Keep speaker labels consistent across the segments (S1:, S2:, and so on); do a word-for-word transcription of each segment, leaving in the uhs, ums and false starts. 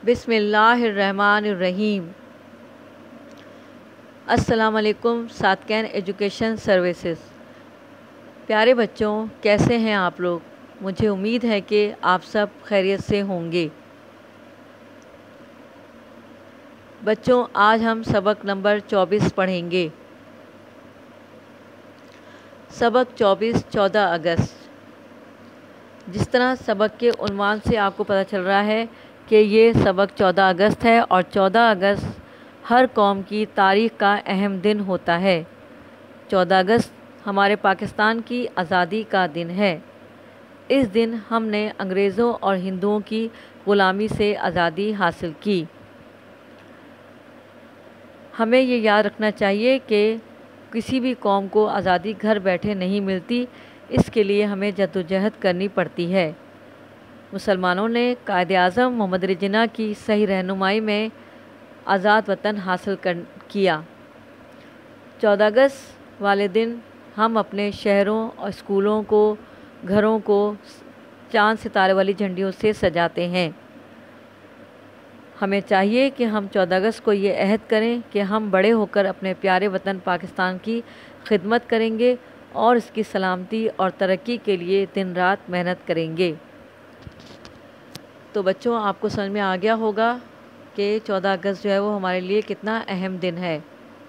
S1: بسم اللہ الرحمن الرحیم۔ السلام علیکم صادقین ایجوکیشن سروسز۔ پیارے بچوں، کیسے ہیں آپ لوگ؟ مجھے امید ہے کہ آپ سب خیریت سے ہوں گے۔ بچوں، آج ہم سبق نمبر چوبیس پڑھیں گے۔ سبق چوبیس چودہ اگست۔ جس طرح سبق کے عنوان سے آپ کو پتہ چل رہا ہے کہ یہ سبق چودہ اگست ہے اور چودہ اگست ہر قوم کی تاریخ کا اہم دن ہوتا ہے۔ چودہ اگست ہمارے پاکستان کی آزادی کا دن ہے۔ اس دن ہم نے انگریزوں اور ہندوؤں کی غلامی سے آزادی حاصل کی۔ ہمیں یہ یاد رکھنا چاہیے کہ کسی بھی قوم کو آزادی گھر بیٹھے نہیں ملتی، اس کے لیے ہمیں جدوجہد کرنی پڑتی ہے۔ مسلمانوں نے قائد اعظم محمد علی جناح کی صحیح رہنمائی میں آزاد وطن حاصل کر کیا۔ چودہ اگست والے دن ہم اپنے شہروں اور اسکولوں کو، گھروں کو چاند ستارے والی جھنڈیوں سے سجاتے ہیں۔ ہمیں چاہیے کہ ہم چودہ اگست کو یہ عہد کریں کہ ہم بڑے ہو کر اپنے پیارے وطن پاکستان کی خدمت کریں گے اور اس کی سلامتی اور ترقی کے لیے دن رات محنت کریں گے۔ تو بچوں، آپ کو سمجھ میں آ گیا ہوگا کہ چودہ اگست جو ہے وہ ہمارے لیے کتنا اہم دن ہے۔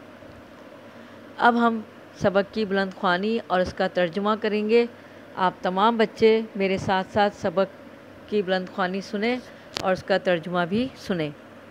S1: اب ہم سبق کی بلند خوانی اور اس کا ترجمہ کریں گے۔ آپ تمام بچے میرے ساتھ ساتھ سبق کی بلند خوانی سنیں اور اس کا ترجمہ بھی سنیں۔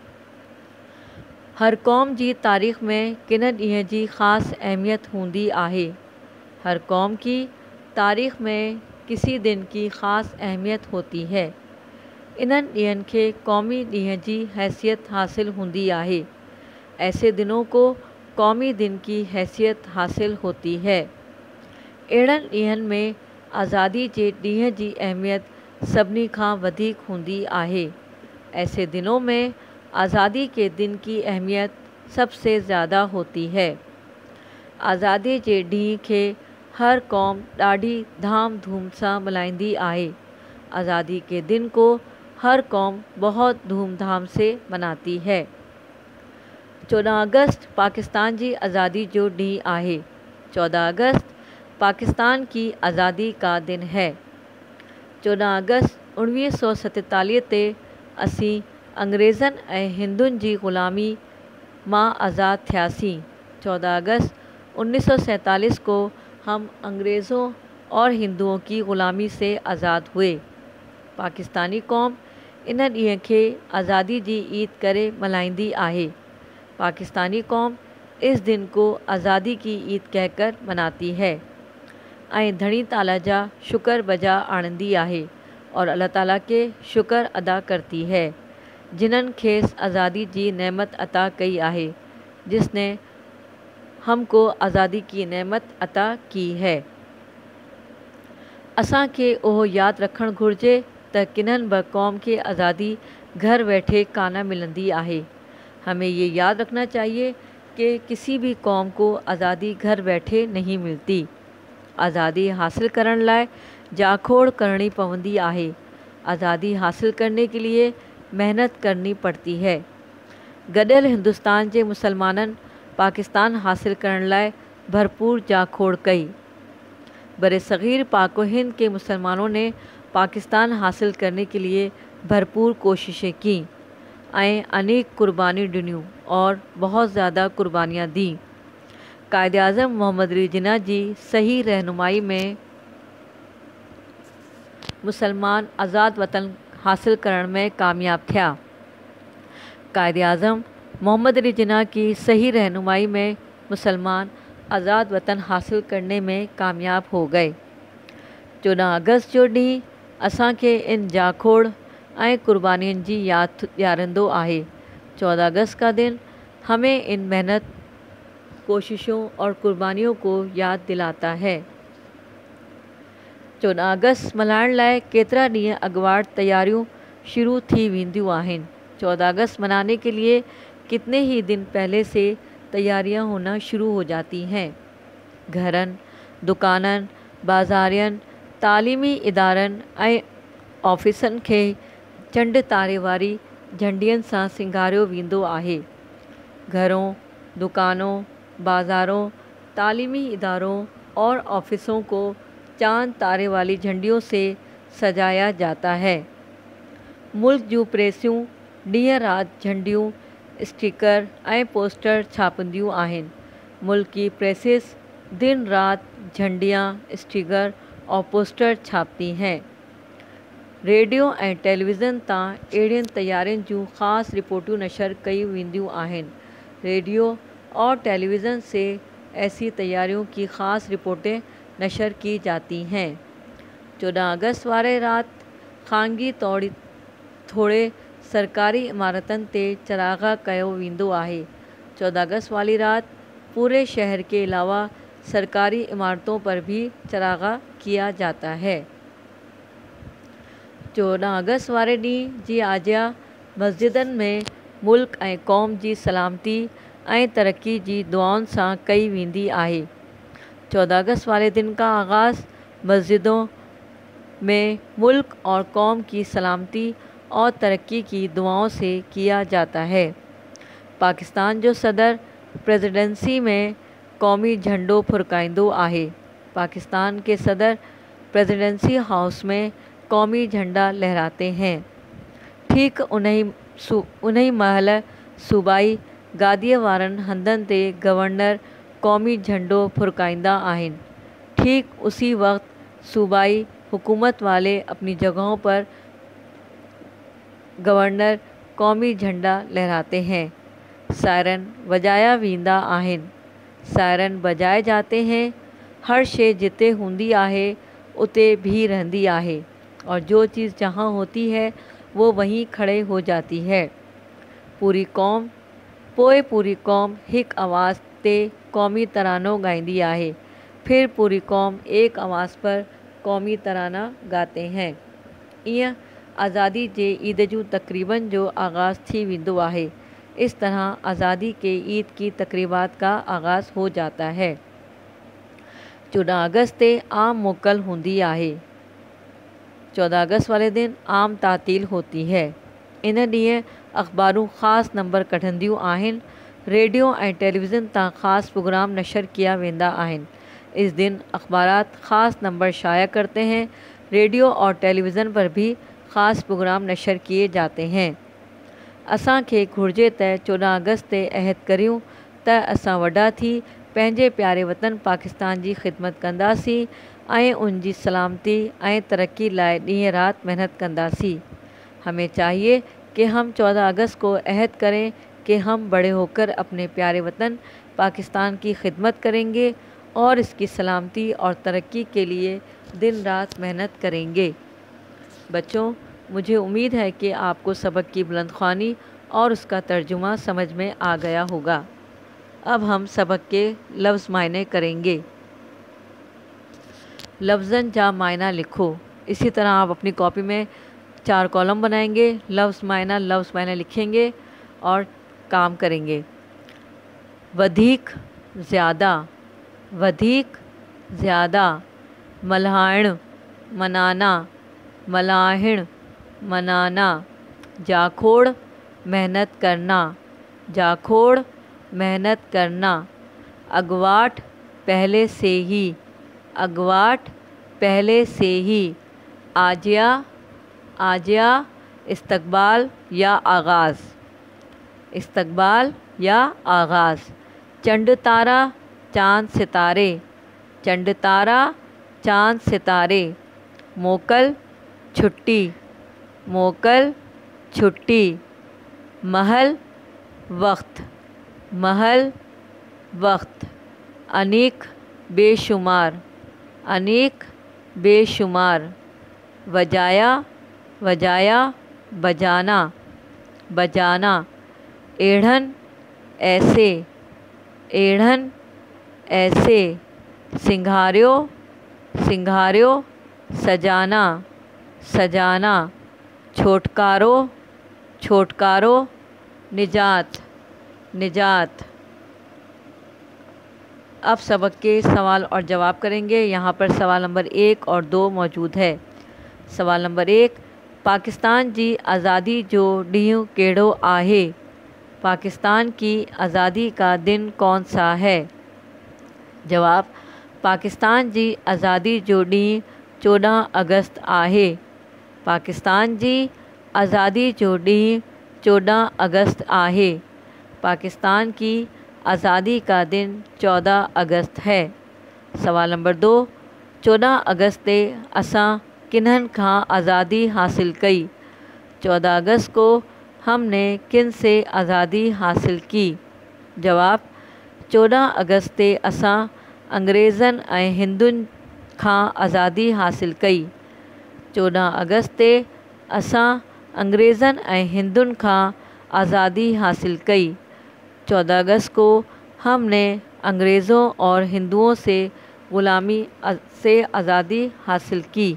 S1: ہر قوم جی تاریخ میں کنن ڈینہں جی خاص اہمیت ہوندی آہے۔ ہر قوم کی تاریخ میں کسی دن کی خاص اہمیت ہوتی ہے۔ انہن ڈینہن کے قومی ڈینہں جی حیثیت حاصل ہوندی آہے۔ ایسے دنوں کو قومی دن کی حیثیت حاصل ہوتی ہے۔ اہڑن ڈینہن میں آزادی جے ڈینہں جی اہمیت سبنی کھان ودھیک ہوندی آہے۔ ایسے دنوں میں آزادی کے دن کی اہمیت سب سے زیادہ ہوتی ہے۔ آزادی جے ڈینہں کے ہر قوم ڈاڈھی دھام دھوم سان ملائندی آہے۔ آزادی کے دن کو ہر قوم بہت دھوم دھام سے مناتی ہے۔ چودہ اگست پاکستان جی آزادی جو ڈینہں آہے۔ چودہ اگست پاکستان کی آزادی کا دن ہے۔ چودہ اگست انیس سو ستتالیہ تے اسی انگریزن ऐं ہندوؤں جی غلامی ماں آزاد تھیاسیں۔ چودہ اگست انیس سو سینتالیس کو ہم انگریزوں اور ہندوؤں کی غلامی سے آزاد ہوئے۔ پاکستانی قوم انہن ڈینہن کے آزادی جی عید کرے ملائندی آہے۔ پاکستانی قوم اس دن کو آزادی کی عید کہہ کر مناتی ہے ऐं دھڑی تعالیٰ جا شکر بجا آنندی آہے اور اللہ تعالیٰ کے شکر ادا کرتی ہے جنہن کھیس آزادی جی نعمت عطا کئی آہے، جس نے ہم کو آزادی کی نعمت عطا کی ہے۔ اساں کے اوہ یاد رکھن گھرجے ت کنہن بہ قوم کے آزادی گھر بیٹھے کانا ملندی آہے۔ ہمیں یہ یاد رکھنا چاہیے کہ کسی بھی قوم کو آزادی گھر بیٹھے نہیں ملتی۔ آزادی حاصل کرن لائے جاکھوڑ کرنی پوندی آہے۔ آزادی حاصل کرنے کے لیے محنت کرنی پڑتی ہے۔ گڈل ہندوستان کے مسلمانن پاکستان حاصل کرن لائے بھرپور جاکھوڑ کئی۔ برِ صغیر پاک و ہند کے مسلمانوں نے پاکستان حاصل کرنے کے لیے بھرپور کوششیں کیں ऐं انیک قربانی ڈنیوں اور بہت زیادہ قربانیاں دیں۔ قائد اعظم محمد علی جناح جی صحیح رہنمائی میں مسلمان آزاد وطن حاصل کرن میں کامیاب تھیا۔ قائد اعظم محمد علی جناح کی صحیح رہنمائی میں مسلمان آزاد وطن حاصل کرنے میں کامیاب ہو گئے۔ چودہ اگست جو ڈینہں اساں کے ان جاکھوڑ ऐं قربانین جی یاد یارندو آہے۔ چودہ اگست کا دن ہمیں ان محنت، کوششوں اور قربانیوں کو یاد دلاتا ہے۔ چودہ اگست ملائण لائے کیترا ڈینہں اڳواٹ تیاریوں شروع تھی ویندیوں آہن۔ چودہ اگست منانے کے لیے کتنے ہی دن پہلے سے تیاریاں ہونا شروع ہو جاتی ہیں۔ گھرن، دکانن، بازارن، تعلیمی ادارن ऐं آفیسن کے چنڈ تارے واری झंडियुनि सां सिंगारियो वेंदो आहे। घरों, दुकानों, बाज़ारों, तालीमी इदारों और ऑफिसों को चांद तारे वाली झंडियों से सजाया जाता है। मुल्क जूं प्रेसियूं ॾींहं राति झंडियूं, स्टिकर ऐं पोस्टर छापंदियूं आहिनि। मुल्क की प्रेसिस दिन रात झंडियां, स्टिकर और पोस्टर छापती हैं। रेडियो ऐं टेलीविज़न तां अहिड़ियुनि तयारियुनि जूं ख़ासि रिपोर्टूं नशर कई वेंदियूं आहिनि। रेडियो और टेलीविज़न से ऐसी तैयारियों की ख़ास रिपोर्टें नशर की जाती हैं। चौदह अगस्त वारे राति ख़ानगी तौड़ी थोड़े सरकारी इमारतनि ते चरागा कयो वेंदो आहे। चौदह अगस्त वाली रात पूरे शहर के अलावा सरकारी इमारतों पर भी चरागा किया जाता है। चौदह अगस्त वारे ॾींहुं जी आजिया मस्जिदनि में मुल्क ऐं क़ौम जी सलामती ऐं तरक्की जी दुआउनि सां कई वेंदी आहे। चौदह अगस्त वाले दिन का आगाज़ मस्जिदों में मुल्क और कौम की सलामती और तरक्की की दुआओं से किया जाता है। पाकिस्तान जो सदर प्रेसिडेंसी में क़ौमी झंडो फुरकाईंदो आहे। पाकिस्तान के सदर प्रेसिडेंसी हाउस में कौमी झंडा लहराते हैं। ठीक उन्ही सू उन्ही महल सूबाई गादीअ वारनि हंधनि ते गवर्नर क़ौमी झंडो फुरकाईंदा आहिनि। ठीक उसी वक्त सूबाई हुकूमत वाले अपनी जगहों पर गवर्नर क़ौमी झंडा लहराते हैं। सायरन वजाया वेंदा आहिनि। सायरन बजाए जाते हैं। हर शइ जिते हूंदी आहे उते भी रहंदी आहे और जो चीज़ जहाँ होती है वो वहीं खड़े हो जाती है। पूरी कौम पोइ पूरी कौम हिक आवाज़ ते क़ौमी तरानो ॻाईंदी आहे। फिर पूरी कौम एक आवाज़ पर क़ौमी तराना गाते हैं। ईअं आज़ादी जे ईद जूं तक़रीबन जो आगाज़ थी वेंदो आहे। इस तरह आज़ादी के ईद की तकरीबात का आगाज़ हो जाता है। चौदह अगस्त ते आम मोकल हूंदी आहे। चौदह अगस्त वाले दिन आम तातील होती है। इन ॾींहुं अख़बारूं ख़ासि नंबर कढंदियूं आहिनि। रेडियो ऐं टेलीविज़न तां ख़ासि प्रोग्राम नशर किया वेंदा आहिनि। इस दिन अखबारात ख़ास नंबर शाया करते हैं। रेडियो और टेलीविज़न पर भी ख़ास प्रोग्राम नशर किए जाते हैं। असांखे घुर्जे त चौदह अगस्त ते अहद करियूं त असां वॾा थी पंहिंजे प्यारे वतन पाकिस्तान जी ख़िदमत कंदासीं ऐं उन जी सलामती ऐं तरक्की लाइ ॾींहं राति मेहनत कंदासीं। हमें चाहिए कि हम चौदह अगस्त को अहद करें कि हम बड़े होकर अपने प्यारे वतन पाकिस्तान की खिदमत करेंगे और इसकी सलामती और तरक्की के लिए दिन रात मेहनत करेंगे। बच्चों, मुझे उम्मीद है कि आपको सबक की बुलंदख्वानी और उसका तर्जुमा समझ में आ गया होगा। अब हम सबक के लफ्ज़ मायने करेंगे। लफ्ज़न जा मायना लिखो। इसी तरह आप अपनी कॉपी में चार कॉलम बनाएंगे, लफ्ज़ मायना लफ्ज़ मायना लिखेंगे और काम करेंगे। वधीक ज़्यादा, वधीक ज़्यादा। मल्हाइण मनाना, मलाहिण मनाना। जाखोड़ मेहनत करना, जाखोड़ मेहनत करना। अगवाट पहले से ही, अगवाट पहले से ही। आजिया, आजिया इस्तकबाल या आगाज़, इस्तकबाल या आगाज़। चंड तारा चाँद सितारे, चंड तारा चाँद सितारे। मोकल छुट्टी, मोकल छुट्टी। महल वक्त, महल वक्त। अनेक बेशुमार, अनेक बेशुमार। वजाया, वजाया बजाना, बजाना। एढ़न ऐसे, एढ़न ऐसे। सिंघारियो, सिंघारियो सजाना, सजाना। छोटकारो, छोटकारो निजात, निजात। अब सबक के सवाल और जवाब करेंगे। यहाँ पर सवाल नंबर एक और दो मौजूद है। सवाल नंबर एक, पाकिस्तान जी आज़ादी जो ॾींहुं कहिड़ो आहे? पाकिस्तान की आज़ादी का दिन कौन सा है? जवाब, पाकिस्तान जी आज़ादी जो ॾींहुं चोॾहं अगस्त आहे। पाकिस्तान जी आज़ादी जो ॾींहुं चोॾहं अगस्त आहे। पाकिस्तान की आज़ादी का दिन चौदह अगस्त है। सवाल नंबर दो, चोॾहं अगस्त ते असां किन्हनि खां आज़ादी हासिल कई? चौदह अगस्त को हमने किन से आज़ादी हासिल की? जवाब, चोॾहं अगस्त ते असां अंग्रेज़नि ऐं हिंदुनि खां आज़ादी हासिल कई। चोॾहं अगस्त ते असां अंग्रेज़नि ऐं हिंदुनि खां आज़ादी हासिल कई। चौदह अगस्त को हमने अंग्रेज़ों और हिंदुओं से ग़ुलामी से आज़ादी हासिल की।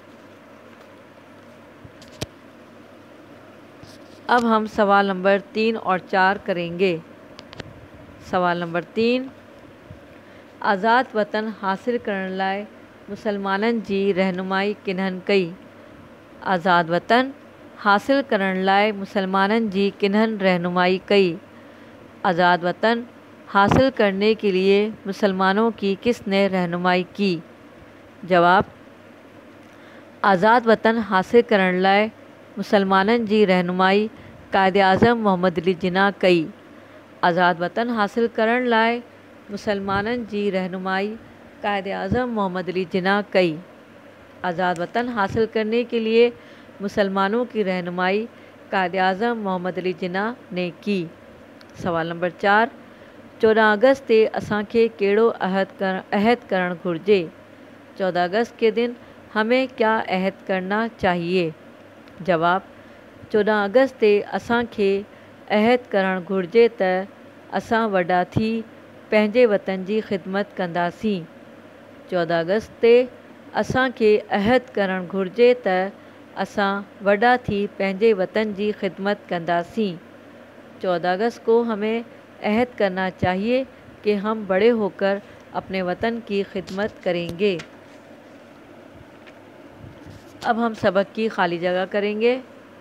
S1: अब हम सवाल नंबर तीन और चार करेंगे। सवाल नंबर तीन, आज़ाद वतन हासिल करण लाइ मुसलमाननि जी रहनुमाई किन्हनि कई? आज़ाद वतन हासिल करण लाइ मुसलमाननि जी किन्हनि रहनुमाई कई? आज़ाद वतन हासिल करने के लिए मुसलमानों की किसने रहनुमाई की? जवाब, आज़ाद वतन हासिल करण लाइ मुसलमाननि जी रहनुमाई कायदे आज़म मोहम्मद अली जिन्ना कई। आज़ाद वतन हासिल करण लाइ मुसलमाननि जी रहनुमाई कायदे आज़म मोहम्मद अली जिन्ना कई। आज़ाद वतन हासिल करने के लिए मुसलमानों की रहनुमाई कायदे आज़म मोहम्मद अली जिन्ना ने की। सवाल नंबर चार, चौदह अगस्त ते असांखे कहिड़ो अहद कर अहद करणु घुरिजे? चौदह अगस्त के दिन हमें क्या अहद करना चाहिए? जवाब, चौदह अगस्त ते असांखे अहद करणु घुरिजे त असां वॾा थी पंहिंजे वतन जी ख़िदमत कंदासीं। चौदह अगस्त ते असांखे अहद करणु घुरिजे त असां वॾा थी पंहिंजे वतन जी ख़िदमत कंदासीं। चौदह अगस्त को हमें अहद करना चाहिए कि हम बड़े होकर अपने वतन की खिदमत करेंगे। अब हम सबक की खाली जगह करेंगे।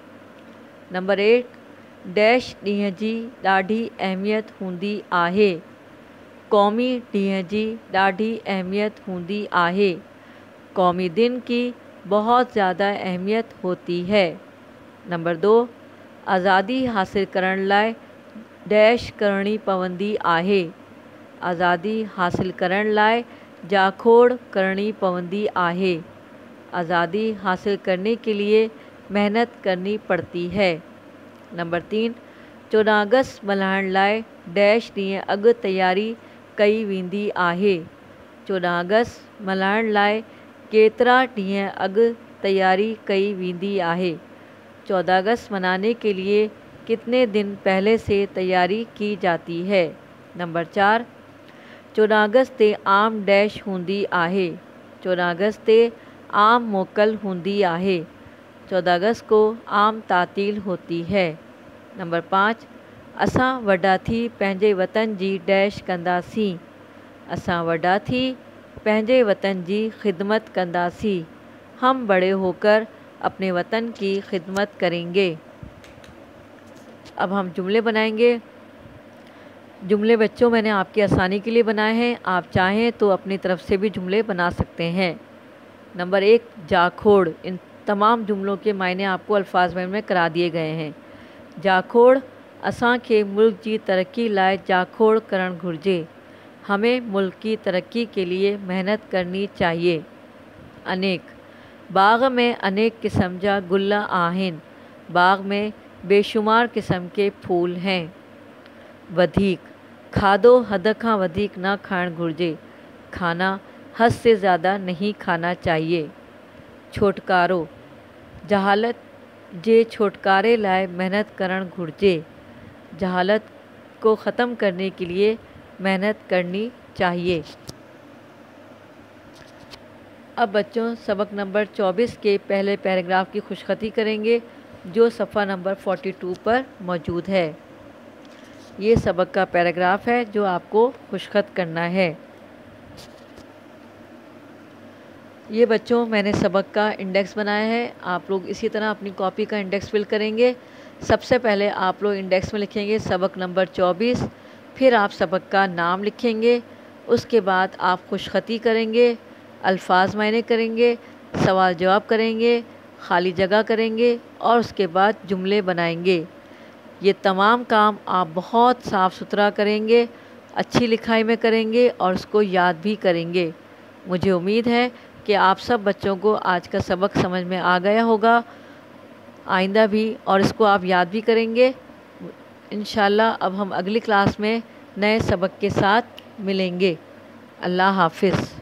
S1: नंबर एट, डैश ॾींहं जी ॾाढी अहमियत हूंदी आहे। क़ौमी ॾींहं जी ॾाढी अहमियत हूंदी आहे। कौमी दिन की बहुत ज़्यादा अहमियत होती है। नंबर दो, आज़ादी हासिल करण लाइ डैश करणी पवंदी आहे। आज़ादी हासिल करण लाइ जाखोड़ करणी पवंदी आहे। आज़ादी हासिल करने के लिए मेहनत करनी पड़ती है। नंबर तीन, चौदह अगस्त मल्हाइण लाइ डैश ॾींहं अॻु तयारी कई वेंदी आहे। चौदह अगस्त मल्हाइण लाइ केतिरा ॾींहं अॻु तयारी कई वेंदी आहे? चौदह अगस्त मनाने के लिए कितने दिन पहले से तैयारी की जाती है? नंबर चार, चौदह अगस्त ते आम डैश हूंदी आहे। चौदह अगस्त ते आम मोकल हूंदी आहे। चौदह अगस्त को आम तातील होती है। नंबर पाँच, असां वॾा थी पंहिंजे वतन जी डैश कंदासीं। असां वॾा थी पंहिंजे वतन जी खिदमत कंदासीं। हम बड़े होकर अपने वतन की खिदमत करेंगे। अब हम जुमले बनाएंगे। जुमले बच्चों मैंने आपकी आसानी के लिए बनाए हैं, आप चाहें तो अपनी तरफ से भी जुमले बना सकते हैं। नंबर एक, जाखोड़। इन तमाम जुमलों के मायने आपको अल्फाज में करा दिए गए हैं। जाखोड़, असांखे मुल्क की तरक्की लाइ जाखोड़ करण घुरिजे। हमें मुल्क की तरक्की के लिए मेहनत करनी चाहिए। अनेक, बाग़ में अनेक क़िस्म जा गुल आहिनि। बाग़ में बेशुमार क़िस्म के फूल हैं। वधीक, खाधो हद खां वधीक न खाइण घुरिजे। खाना हद से ज़्यादा नहीं खाना चाहिए। छोटकारो, जहालत जे छोटकारे लाइ मेहनत करण घुरिजे। जहालत को ख़त्म करने के लिए मेहनत करनी चाहिए। अब बच्चों सबक नंबर चौबीस के पहले पैराग्राफ की खुशखती करेंगे जो सफ़ा नंबर बयालीस पर मौजूद है। ये सबक का पैराग्राफ है जो आपको खुशखत करना है। یہ بچوں میں نے سبق کا انڈیکس بنایا ہے، آپ لوگ اسی طرح اپنی کاپی کا انڈیکس فل کریں گے۔ سب سے پہلے آپ لوگ انڈیکس میں لکھیں گے سبق نمبر چوبیس، پھر آپ سبق کا نام لکھیں گے، اس کے بعد آپ خوش خطی کریں گے، الفاظ معائنے کریں گے، سوال جواب کریں گے، خالی جگہ کریں گے اور اس کے بعد جملے بنائیں گے۔ یہ تمام کام آپ بہت صاف ستھرا کریں گے، اچھی لکھائی میں کریں گے اور اس کو یاد بھی کریں گے۔ مجھے امید ہے کہ آپ سب بچوں کو آج کا سبق سمجھ میں آ گیا ہوگا، آئندہ بھی، اور اس کو آپ یاد بھی کریں گے۔ انشاءاللہ اب ہم اگلی کلاس میں نئے سبق کے ساتھ ملیں گے۔ اللہ حافظ۔